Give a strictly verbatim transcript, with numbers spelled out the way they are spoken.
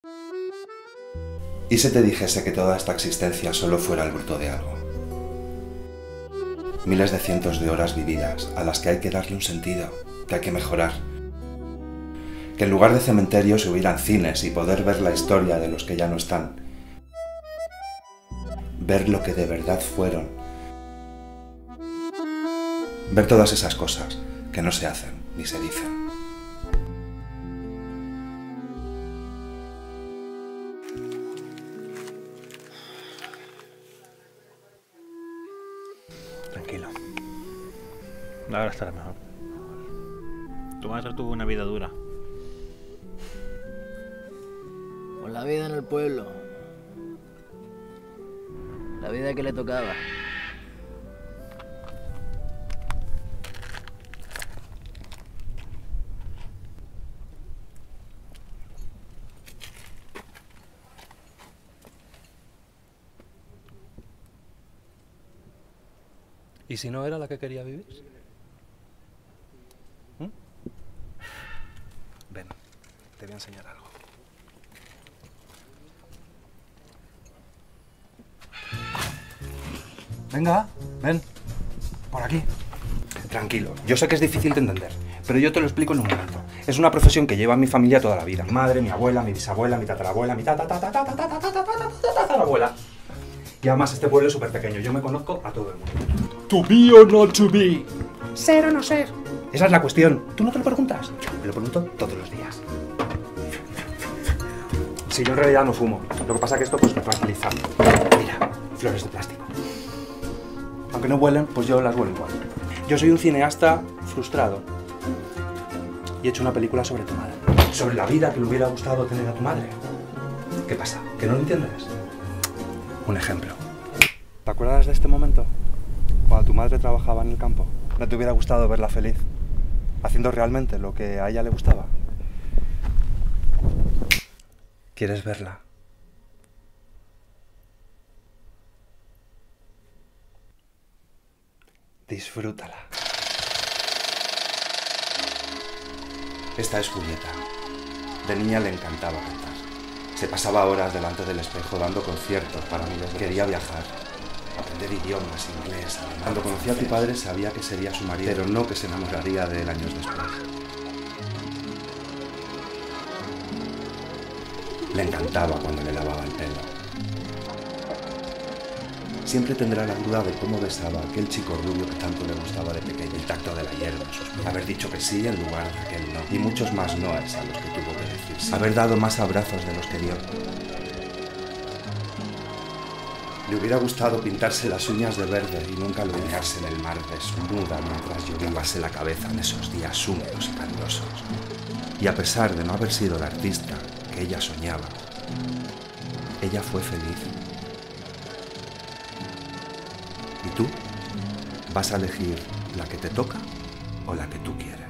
¿Y si te dijese que toda esta existencia solo fuera el fruto de algo? Miles de cientos de horas vividas a las que hay que darle un sentido, que hay que mejorar. Que en lugar de cementerios hubieran cines y poder ver la historia de los que ya no están. Ver lo que de verdad fueron. Ver todas esas cosas que no se hacen ni se dicen. Tranquilo. Ahora estará mejor. Tu madre tuvo una vida dura. Con la vida en el pueblo. La vida que le tocaba. ¿Y si no era la que quería vivir? ¿Mm? Ven, te voy a enseñar algo. Venga, ven, por aquí. Tranquilo, yo sé que es difícil de entender, pero yo te lo explico en un momento. Es una profesión que lleva mi familia toda la vida. Mi madre, mi abuela, mi bisabuela, mi tatarabuela, mi tatarabuela. Y además este pueblo es súper pequeño, yo me conozco a todo el mundo. To be or not to be. Ser o no ser. Esa es la cuestión. ¿Tú no te lo preguntas? Yo me lo pregunto todos los días. Sí, yo en realidad no fumo. Lo que pasa es que esto pues me tranquiliza. Mira, flores de plástico. Aunque no huelen, pues yo las huelo igual. Yo soy un cineasta frustrado. Y he hecho una película sobre tu madre. Sobre la vida que le hubiera gustado tener a tu madre. ¿Qué pasa? ¿Que no lo entiendes? Un ejemplo. ¿Te acuerdas de este momento? Cuando tu madre trabajaba en el campo. ¿No te hubiera gustado verla feliz? Haciendo realmente lo que a ella le gustaba. ¿Quieres verla? Disfrútala. Esta es Julieta. De niña le encantaba cantar. Se pasaba horas delante del espejo dando conciertos para miles de... Quería viajar, aprender idiomas, inglés, alemán. Cuando conocí a tu padre sabía que sería su marido, pero no que se enamoraría de él años después. Le encantaba cuando le lavaba el pelo. Siempre tendrá la duda de cómo besaba a aquel chico rubio que tanto le gustaba de pequeño. El tacto de la hierba en sus pies. Haber dicho que sí en lugar de aquel no. Y muchos más noes a los que tuvo que decir sí. Haber dado más abrazos de los que dio. Le hubiera gustado pintarse las uñas de verde y nunca bañarse en el mar desnuda mientras llovíbase la cabeza en esos días húmedos y calurosos. Y a pesar de no haber sido la artista que ella soñaba, ella fue feliz. ¿Y tú? ¿Vas a elegir la que te toca o la que tú quieres?